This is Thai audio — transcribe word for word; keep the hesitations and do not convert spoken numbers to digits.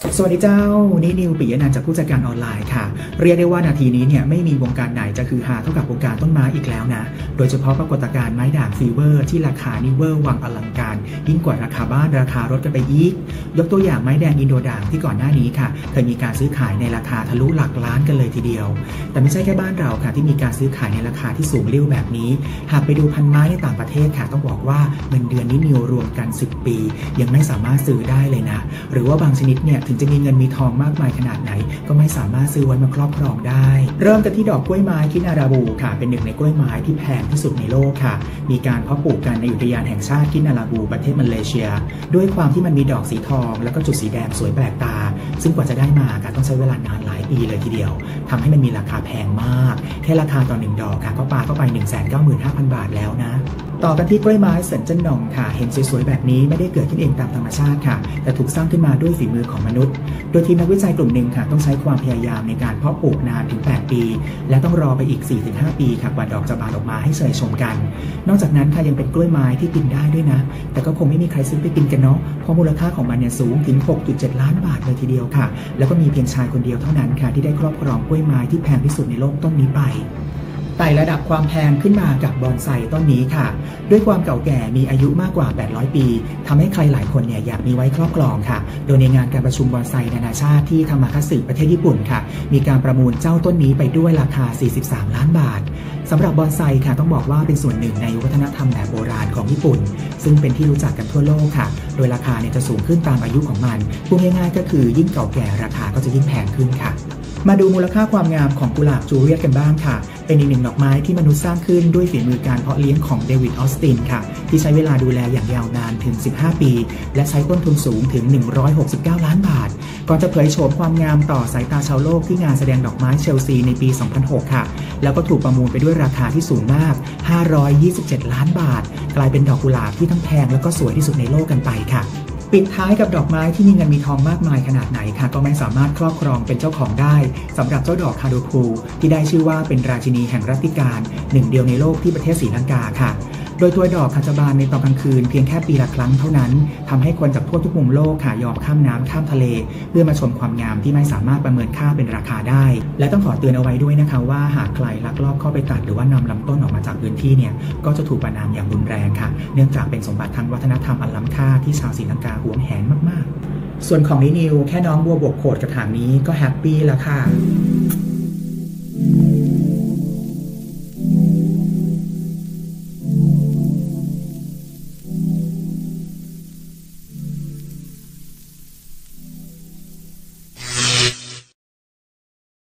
สวัสดีเจ้านี่นิวปิยะนันท์จากผู้จัดการออนไลน์ค่ะเรียกได้ว่านาทีนี้เนี่ยไม่มีวงการไหนจะคือฮาเท่ากับวงการต้นไม้อีกแล้วนะโดยเฉพาะปรากฏการณ์ไม้ด่างฟีเวอร์ที่ราคานี่เวอร์วังอลังการยิ่งกว่าราคาบ้านราคารถกันไปอีกยกตัวอย่างไม้แดงอินโดด่างที่ก่อนหน้านี้ค่ะเคยมีการซื้อขายในราคาทะลุหลักล้านกันเลยทีเดียวแต่ไม่ใช่แค่บ้านเราค่ะที่มีการซื้อขายในราคาที่สูงเรี่ยวแบบนี้หากไปดูพันไม้ในต่างประเทศค่ะต้องบอกว่าเงินเดือนนี้นิวรวมกันสิบปียังไม่สามารถซื้อได้เลยนะหรือว่าบางชนิดเนี่ยถึงจะมีเงินมีทองมากมายขนาดไหนก็ไม่สามารถซื้อไว้มาครอบครองได้เริ่มกันที่ดอกกล้วยไม้คินาราบูค่ะเป็นหนึ่งในกล้วยไม้ที่แพงที่สุดในโลกค่ะมีการเพาะปลูกกันในอุทยานแห่งชาติคินาราบูประเทศมาเลเซียด้วยความที่มันมีดอกสีทองแล้วก็จุดสีแดงสวยแปลกตาซึ่งกว่าจะได้มาค่ะต้องใช้เวลานานหลายปีเลยทีเดียวทำให้มันมีราคาแพงมากแค่ราคาต่อหนึ่งดอกค่ะก็ปาเข้าไป หนึ่งแสนเก้าหมื่นห้าพัน บาทแล้วนะต่อกันที่กล้วยไม้เซินเจิ้นหน่องค่ะเห็นสวยๆแบบนี้ไม่ได้เกิดขึ้นเองตามธรรมชาติค่ะแต่ถูกสร้างขึ้นมาด้วยฝีมือของมนุษย์โดยทีมนักวิจัยกลุ่มหนึ่งค่ะต้องใช้ความพยายามในการเพาะปลูกนานถึงแปดปีและต้องรอไปอีก สี่ถึงห้า ปีค่ะกว่าดอกจะบานออกมาให้เชยชมกันนอกจากนั้นค่ะยังเป็นกล้วยไม้ที่กินได้ด้วยนะแต่ก็คงไม่มีใครซื้อไปกินกันเนาะเพราะมูลค่าของมันเนี่ยสูงถึง หกจุดเจ็ด ล้านบาทเลยทีเดียวค่ะแล้วก็มีเพียงชายคนเดียวเท่านั้นค่ะที่ได้ครอบครองกล้วยไม้ที่แพงที่สุดในโลกต้นนี้ไปไต่ระดับความแพงขึ้นมากับบอนไซต้นนี้ค่ะด้วยความเก่าแก่มีอายุมากกว่าแปดร้อยปีทำให้ใครหลายคนเนี่ยอยากมีไว้ครอบครองค่ะโดยในงานการประชุมบอนไซนานาชาติที่ทามาคัตสึประเทศญี่ปุ่นค่ะมีการประมูลเจ้าต้นนี้ไปด้วยราคาสี่สิบสามล้านบาทสำหรับบอนไซค่ะต้องบอกว่าเป็นส่วนหนึ่งในวัฒนธรรมแบบโบราณของญี่ปุ่นซึ่งเป็นที่รู้จักกันทั่วโลกค่ะโดยราคาเนี่ยจะสูงขึ้นตามอายุของมันพูดง่ายๆก็คือยิ่งเก่าแก่ราคาก็จะยิ่งแพงขึ้นค่ะมาดูมูลค่าความงามของกุหลาบจูเลียตกันบ้างค่ะเป็นอีกหนึ่งดอกไม้ที่มนุษย์สร้างขึ้นด้วยฝีมือการเพาะเลี้ยงของเดวิดออสตินค่ะที่ใช้เวลาดูแลอย่างยาวนานถึงสิบห้าปีและใช้ต้นทุนสูงถึงหนึ่งร้อยหกสิบเก้าล้านบาทก่อนจะเผยโฉมความงามต่อสายตาชาวโลกที่งานแสดงดอกไม้เชลซีในปีสองพันหกค่ะแล้วก็ถูกประมูลไปด้วยราคาที่สูงมากห้าร้อยยี่สิบเจ็ดล้านบาทกลายเป็นดอกกุหลาบที่ทั้งแพงแล้วก็สวยที่สุดในโลกกันไปค่ะปิดท้ายกับดอกไม้ที่มีเงินมีทองมากมายขนาดไหนค่ะก็ไม่สามารถครอบครองเป็นเจ้าของได้สำหรับเจ้าดอกคาโดคูที่ได้ชื่อว่าเป็นราชินีแห่งรัตติการหนึ่งเดียวในโลกที่ประเทศศรีลังกาค่ะโดยตัวดอกจะบานในตอนกลางคืนเพียงแค่ปีละครั้งเท่านั้นทำให้คนจากทั่วทุกมุมโลกค่ะยอมข้ามน้ำข้ามทะเลเพื่อมาชมความงามที่ไม่สามารถประเมินค่าเป็นราคาได้และต้องขอเตือนเอาไว้ด้วยนะคะว่าหากใครลักลอบเข้าไปตัดหรือว่านำลำต้นออกมาจากพื้นที่เนี่ยก็จะถูกประณามอย่างรุนแรงค่ะเนื่องจากเป็นสมบัติทางวัฒนธรรมอันล้ำค่าที่ชาวศรีลังกาหวงแหนมากๆส่วนของนินิวแค่น้องบัวบกโขดกระถางนี้ก็แฮปปี้แล้วค่ะ